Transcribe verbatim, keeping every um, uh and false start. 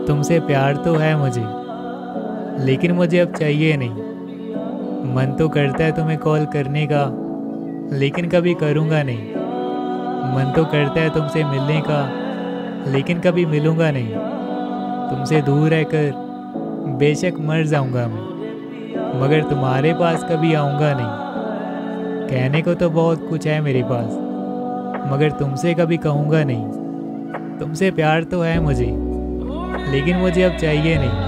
तुमसे प्यार तो है मुझे, लेकिन मुझे अब चाहिए नहीं। मन तो करता है तुम्हें कॉल करने का, लेकिन कभी करूँगा नहीं। मन तो करता है तुमसे मिलने का, लेकिन कभी मिलूँगा नहीं। तुमसे दूर रहकर बेशक मर जाऊँगा मैं, मगर तुम्हारे पास कभी आऊँगा नहीं। कहने को तो बहुत कुछ है मेरे पास, मगर तुमसे कभी कहूँगा नहीं। तुमसे प्यार तो है मुझे, लेकिन मुझे अब चाहिए नहीं।